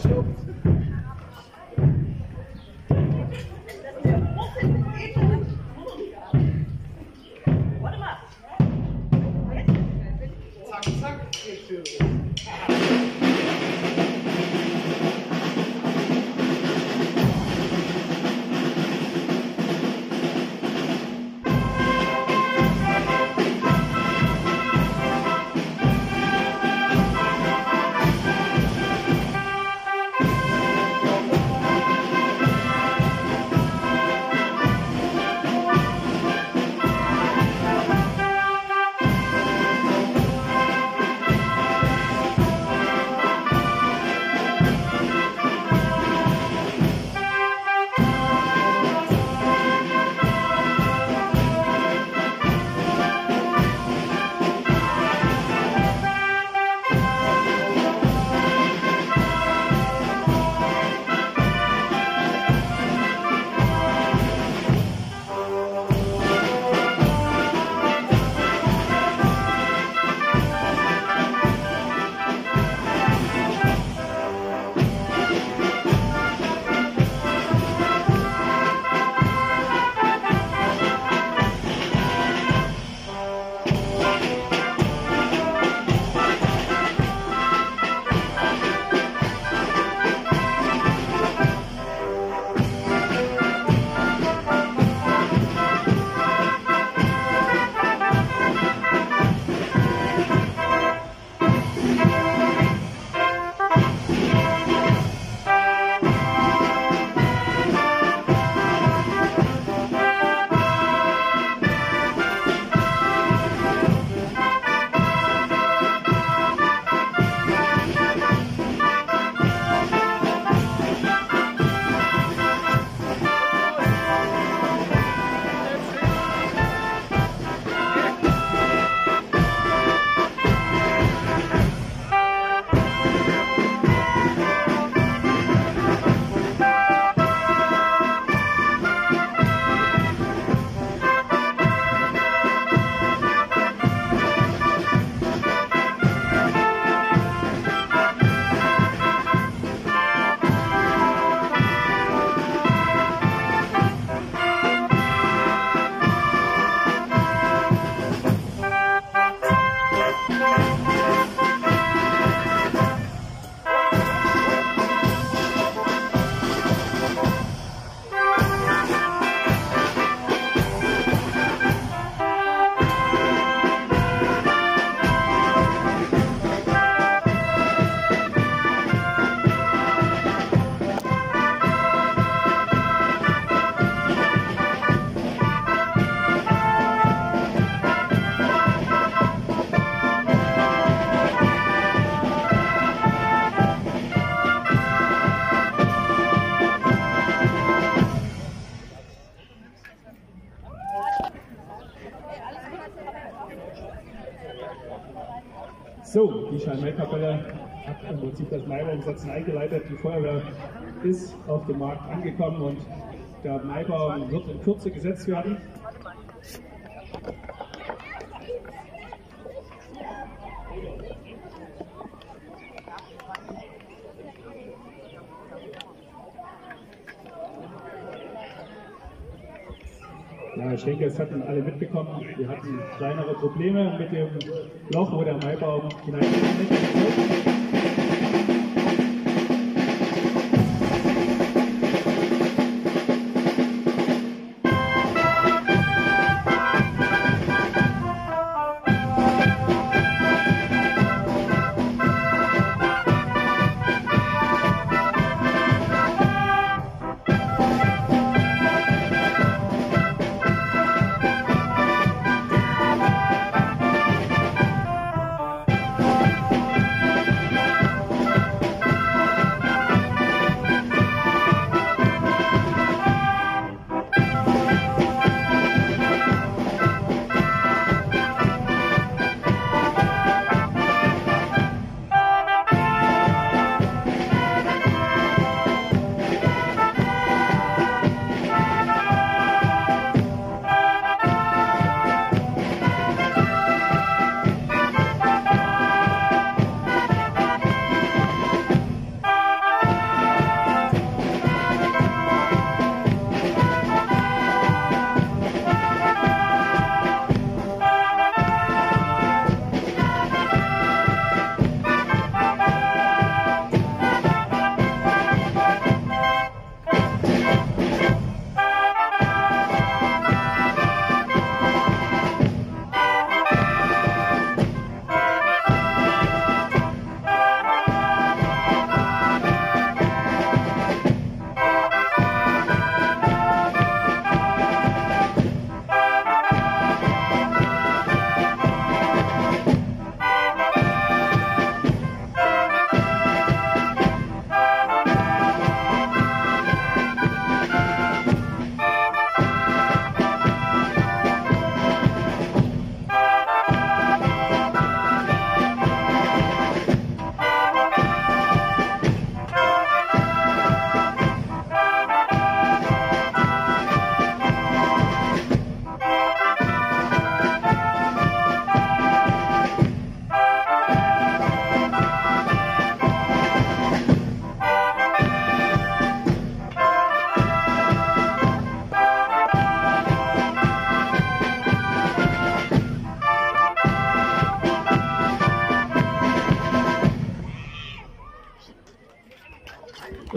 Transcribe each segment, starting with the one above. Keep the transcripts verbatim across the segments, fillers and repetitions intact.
So, die Schalmeikapelle hat im Prinzip das Maibaumsetzen eingeleitet. Die Feuerwehr ist auf dem Markt angekommen und der Maibaum wird in Kürze gesetzt werden. Ja, ich denke, es hatten alle mitbekommen. Wir hatten kleinere Probleme mit dem Loch, wo der Maibaum hineingekommen ist.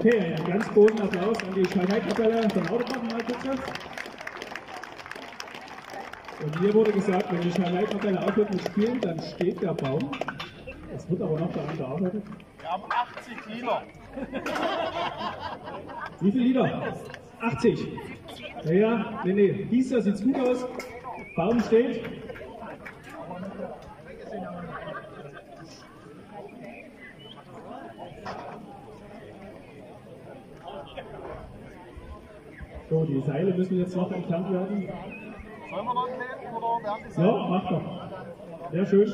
Okay, einen ganz großen Applaus an die Schalmei-Kapelle von Autografenmalkütze. Und mir wurde gesagt, wenn die Schalmei-Kapelle aufhört mit Spielen, dann steht der Baum. Es wird aber noch daran gearbeitet. Wir haben achtzig Lieder. Wie viele Lieder? achtzig. Naja, nee, nee, dieses Jahr sieht es gut aus. Baum steht. So, die Seile müssen jetzt noch entfernt werden. Sollen wir noch kleben oder werden die Seile? Ja, mach doch. Sehr schön.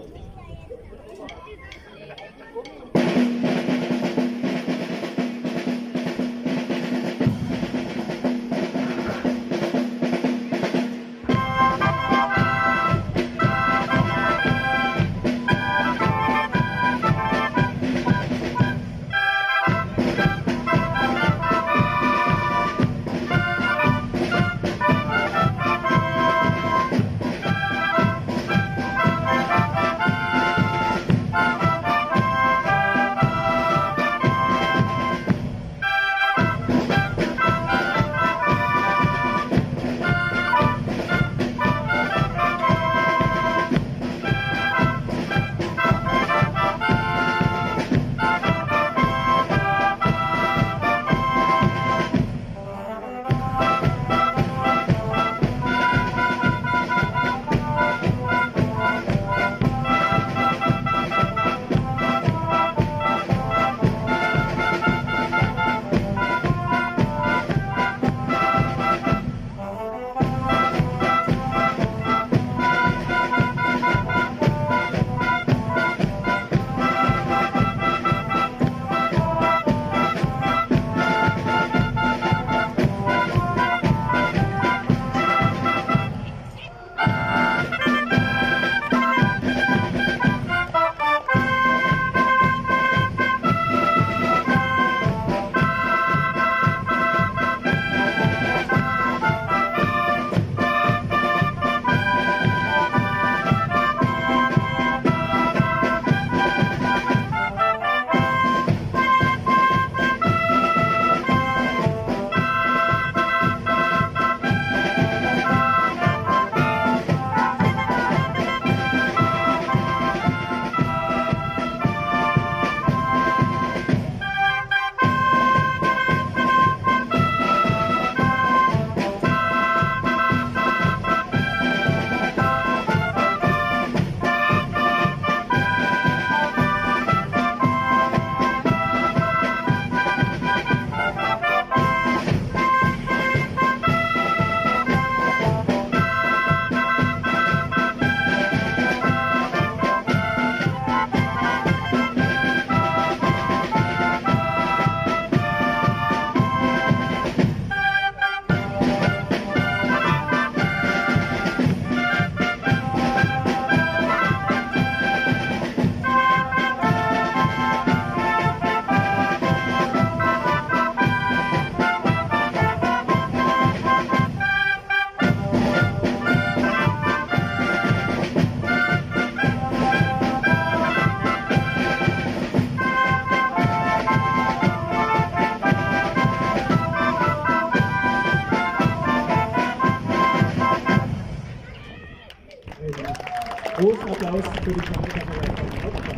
Großen Applaus für die Schalmei-Kapelle von Autografenmalkütze.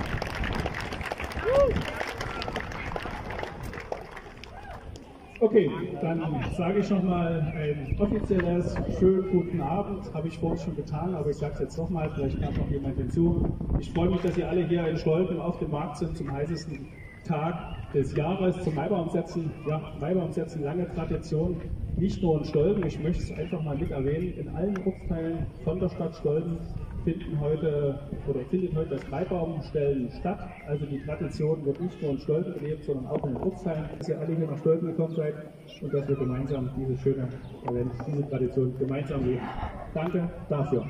Okay, dann sage ich nochmal ein offizielles schönen guten Abend. Habe ich vorhin schon getan, aber ich sage es jetzt nochmal, vielleicht kam noch jemand hinzu. Ich freue mich, dass ihr alle hier in Stolpen auf dem Markt sind zum heißesten Tag des Jahres, zum Maibaumsetzen. Ja, Maibaumsetzen, lange Tradition, nicht nur in Stolpen, ich möchte es einfach mal mit erwähnen, in allen Ortsteilen von der Stadt Stolpen finden heute oder findet heute das Maibaumstellen statt. Also die Tradition wird nicht nur in Stolpen gelebt, sondern auch in den Ortsteilen. Dass ihr alle hier nach Stolpen gekommen seid und dass wir gemeinsam diese schöne Event, diese Tradition gemeinsam leben. Danke dafür.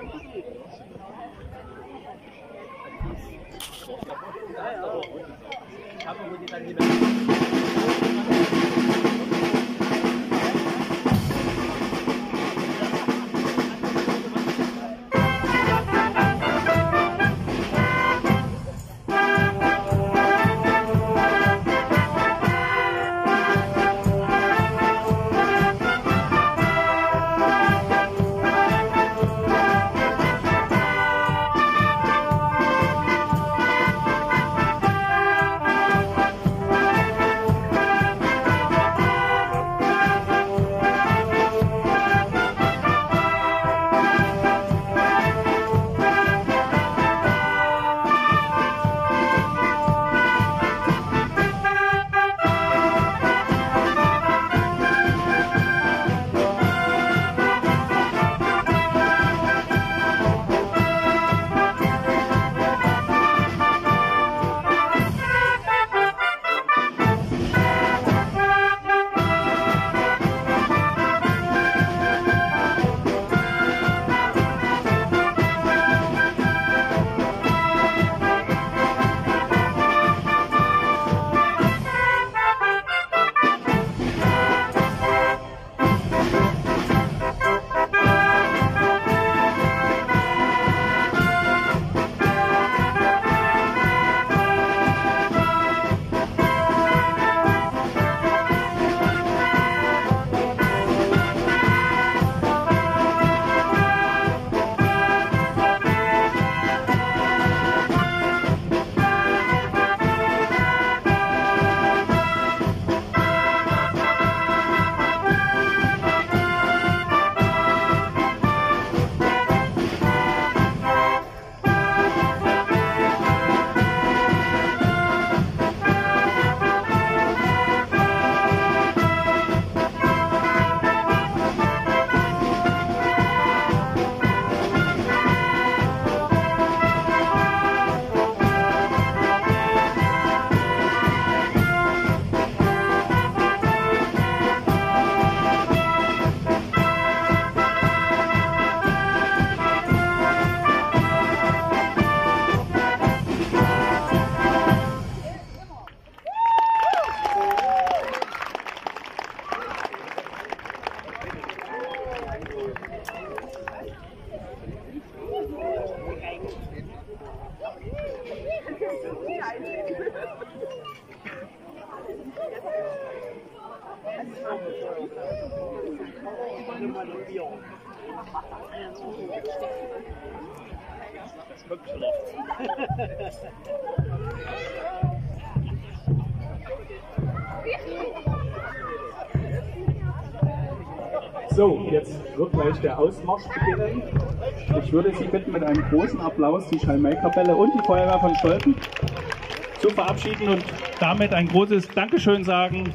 So, jetzt wird gleich der Ausmarsch beginnen. Ich würde Sie bitten, mit einem großen Applaus die Schalmeikapelle und die Feuerwehr von Stolpen zu verabschieden und damit ein großes Dankeschön sagen.